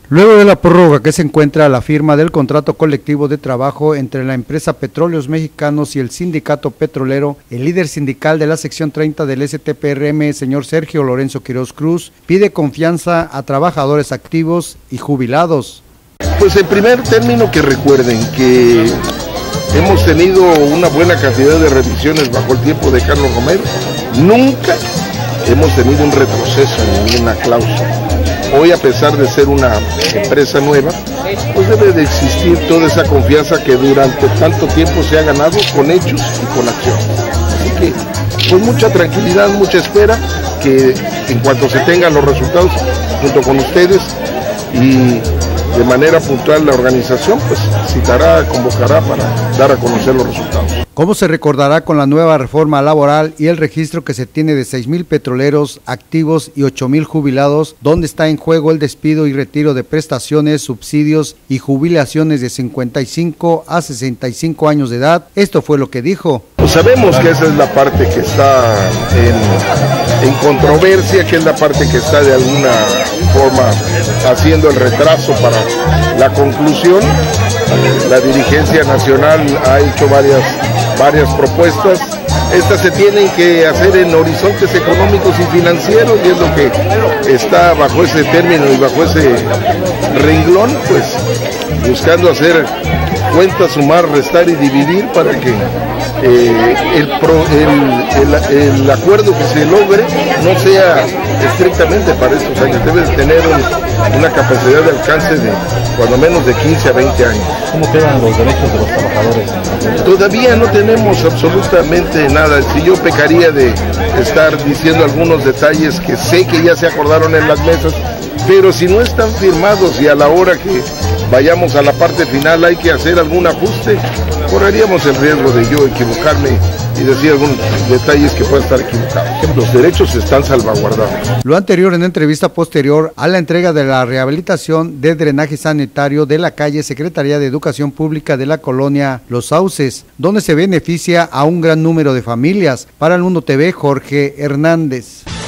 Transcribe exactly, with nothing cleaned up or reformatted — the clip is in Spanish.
Luego de la prórroga que se encuentra la firma del contrato colectivo de trabajo entre la empresa Petróleos Mexicanos y el sindicato petrolero, el líder sindical de la sección treinta del S T P R M, señor Sergio Lorenzo Quiroz Cruz, pide confianza a trabajadores activos y jubilados. Pues en primer término que recuerden que hemos tenido una buena cantidad de revisiones bajo el tiempo de Carlos Romero, nunca hemos tenido un retroceso en ninguna cláusula. Hoy, a pesar de ser una empresa nueva, pues debe de existir toda esa confianza que durante tanto tiempo se ha ganado con hechos y con acción. Así que, pues mucha tranquilidad, mucha espera, que en cuanto se tengan los resultados, junto con ustedes y de manera puntual la organización, pues citará, convocará para dar a conocer los resultados. ¿Cómo se recordará con la nueva reforma laboral y el registro que se tiene de seis mil petroleros activos y ocho mil jubilados, donde está en juego el despido y retiro de prestaciones, subsidios y jubilaciones de cincuenta y cinco a sesenta y cinco años de edad? Esto fue lo que dijo. Pues sabemos que esa es la parte que está en, en controversia, que es la parte que está de alguna forma haciendo el retraso para la conclusión. La dirigencia nacional ha hecho varias, varias propuestas. Estas se tienen que hacer en horizontes económicos y financieros, y es lo que está bajo ese término y bajo ese renglón, pues buscando hacer cuentas, sumar, restar y dividir para que eh, el, pro, el, el, el acuerdo que se logre no sea estrictamente para estos años, debe tener un, una capacidad de alcance de cuando menos de quince a veinte años. ¿Cómo quedan los derechos de los trabajadores? Todavía no tenemos absolutamente nada. Si yo pecaría de estar diciendo algunos detalles que sé que ya se acordaron en las mesas, pero si no están firmados y a la hora que vayamos a la parte final hay que hacer algún ajuste, correríamos el riesgo de yo equivocarme y decir algunos detalles que puedan estar equivocados. Los derechos están salvaguardados. Lo anterior en entrevista posterior a la entrega de la rehabilitación de drenaje sanitario de la calle Secretaría de Educación Pública de la colonia Los Sauces, donde se beneficia a un gran número de familias. Para el Mundo T V, Jorge Hernández.